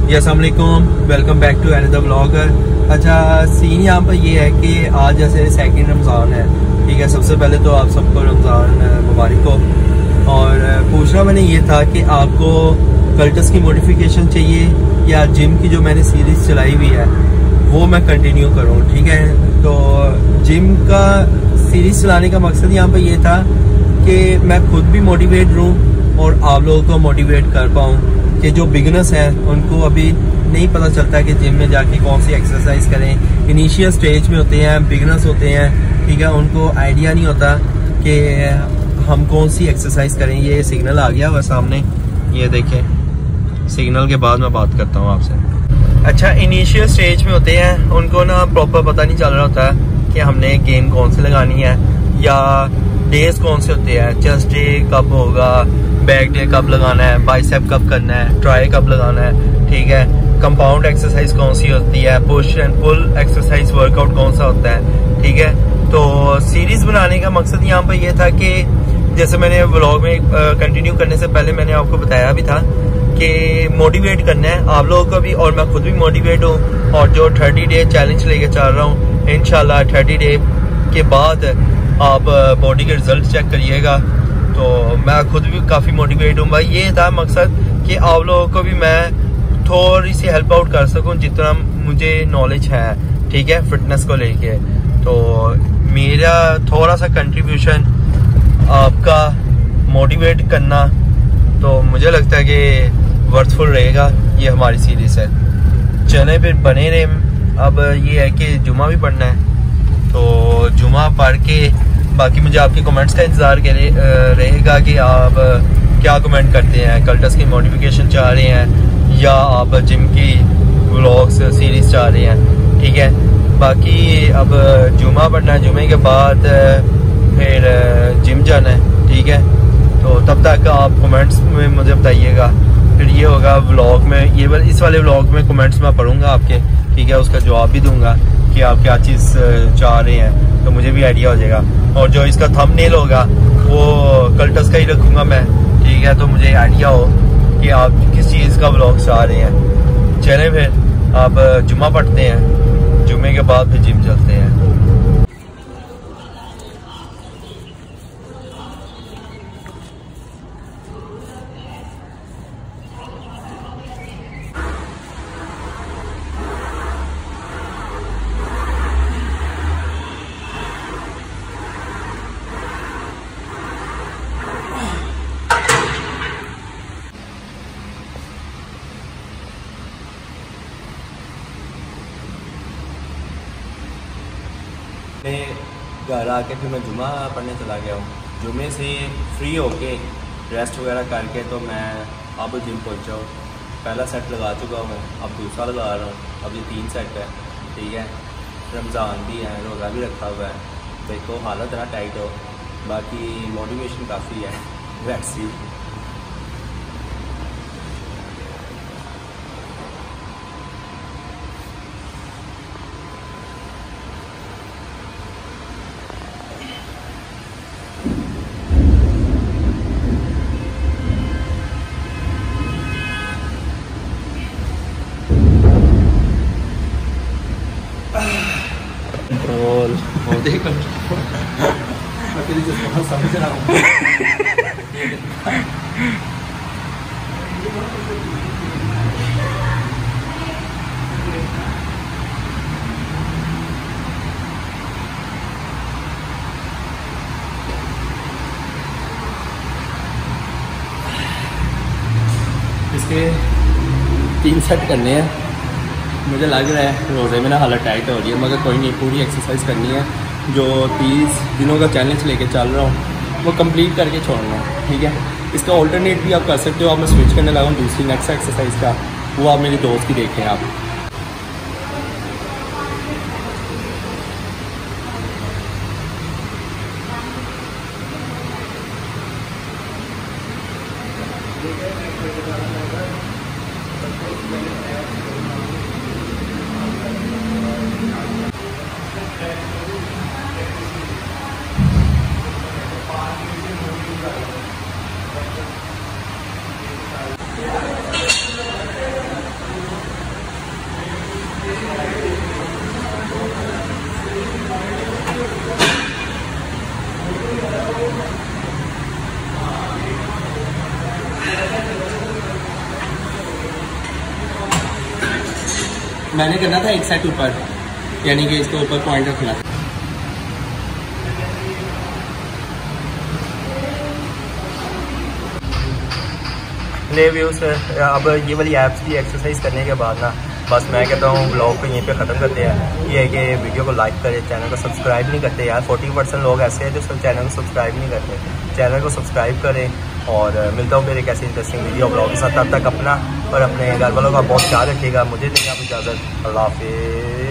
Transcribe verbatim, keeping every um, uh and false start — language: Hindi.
जी अस्सलाम वालेकुम, welcome back to another vlogger. अच्छा, सीन यहाँ पर ये है कि आज जैसे सेकंड रमज़ान है, ठीक है। सबसे पहले तो आप सबको रमज़ान मुबारक हो। और पूछना मैंने ये था कि आपको कल्टस की मॉडिफिकेशन चाहिए या जिम की जो मैंने सीरीज़ चलाई हुई है वो मैं कंटिन्यू करूँ, ठीक है। तो जिम का सीरीज़ चलाने का मकसद यहाँ पर ये था कि मैं खुद भी मोटिवेट रहूँ और आप लोगों को मोटिवेट कर पाऊँ कि जो बिगनर्स हैं उनको अभी नहीं पता चलता कि जिम में जाके कौन सी एक्सरसाइज करें। इनिशियल स्टेज में होते हैं, बिगनर्स होते हैं, ठीक है। उनको आइडिया नहीं होता कि हम कौन सी एक्सरसाइज करें। ये सिग्नल आ गया हुआ सामने, ये देखें। सिग्नल के बाद मैं बात करता हूँ आपसे। अच्छा, इनिशियल स्टेज में होते हैं, उनको ना प्रॉपर पता नहीं चल रहा होता कि हमने गेम कौन सी लगानी है या डेज कौन से होते हैं। चेस्ट डे कब होगा, बैक डे कब लगाना है, बाइसेप कब करना है, ट्राई कब लगाना है, ठीक है। कंपाउंड एक्सरसाइज कौन सी होती है, push and pull exercise workout कौन सा होता है, ठीक है। तो सीरीज बनाने का मकसद यहाँ पर यह था कि जैसे मैंने व्लॉग में कंटिन्यू करने से पहले मैंने आपको बताया भी था कि मोटिवेट करना है आप लोगों को भी, और मैं खुद भी मोटिवेट हूँ। और जो थर्टी डे चैलेंज लेके चल रहा हूँ, इंशाल्लाह थर्टी डे के बाद आप बॉडी के रिजल्ट चेक करिएगा। तो मैं खुद भी काफ़ी मोटिवेट हूँ भाई। ये था मकसद कि आप लोगों को भी मैं थोड़ी सी हेल्प आउट कर सकूँ जितना मुझे नॉलेज है, ठीक है, फिटनेस को लेके। तो मेरा थोड़ा सा कंट्रीब्यूशन आपका मोटिवेट करना तो मुझे लगता है कि वर्थफुल रहेगा। ये हमारी सीरीज़ है, चले फिर बने रहे। अब ये है कि जुमा भी पढ़ना है, तो जुमा पढ़ के बाकी मुझे आपके कमेंट्स का इंतज़ार रहेगा कि आप क्या कमेंट करते हैं। कल्टस की मॉडिफिकेशन चाह रहे हैं या आप जिम की व्लॉग्स सीरीज़ चाह रहे हैं, ठीक है। बाकी अब जुमा पढ़ना है, जुमे के बाद फिर जिम जाना है, ठीक है। तो तब तक आप कमेंट्स में मुझे बताइएगा। फिर ये होगा व्लॉग में, ये इस वाले व्लॉग में कमेंट्स मैं पढ़ूंगा आपके, ठीक है। उसका जवाब भी दूंगा कि आप क्या चीज़ चाह रहे हैं, तो मुझे भी आइडिया हो जाएगा। और जो इसका थंबनेल होगा वो कल्टस का ही रखूँगा मैं, ठीक है। तो मुझे आइडिया हो कि आप किस चीज़ का व्लॉग चाह रहे हैं। चलें फिर आप जुमा पढ़ते हैं, जुमे के बाद फिर जिम चलते हैं। घर आके फिर मैं जुमा पढ़ने चला गया हूँ। जुमे से फ्री होके रेस्ट वगैरह करके तो मैं अब जिम पहुँचा हूँ। पहला सेट लगा चुका हूँ, अब दूसरा लगा रहा हूँ। अब ये तीन सेट है, ठीक है। रमज़ान भी है, रोज़ा भी रखा हुआ है। देखो हालत ना टाइट हो, बाकी मोटिवेशन काफ़ी है। वैक्सी कंट्रोल बहुत ही कंट्रोल समझ रहा हूँ। इसके तीन सेट करने हैं। मुझे लग रहा है रोज़े में ना हालत टाइट हो रही है, मगर कोई नहीं, पूरी एक्सरसाइज करनी है। जो तीस दिनों का चैलेंज लेके चल रहा हूँ वो कंप्लीट करके छोड़ना है, ठीक है। इसका ऑल्टरनेट भी आप कर सकते हो। आप मैं स्विच करने लगा हूँ दूसरी नेक्स्ट एक्सरसाइज का, वो आप मेरी दोस्त की देखें आप। मैंने करना था एक सेट ऊपर, यानी कि इसके ऊपर पॉइंट रखना। ले व्यूज, अब ये वाली ऐप्स की एक्सरसाइज करने के बाद ना बस मैं कहता हूँ ब्लॉग को यहीं पे ख़त्म करते हैं। ये है कि वीडियो को लाइक करें, चैनल को सब्सक्राइब नहीं करते यार। फोर्टी परसेंट लोग ऐसे हैं जो चैनल को सब्सक्राइब नहीं करते। चैनल को सब्सक्राइब करें और मिलता हूँ फिर एक ऐसी इंटरेस्टिंग वीडियो ब्लॉग के साथ। तब तक अपना और अपने घर वालों का बहुत ख्याल रखिएगा। मुझे देंगे आप इजाज़त। अल्लाह हाफिज़।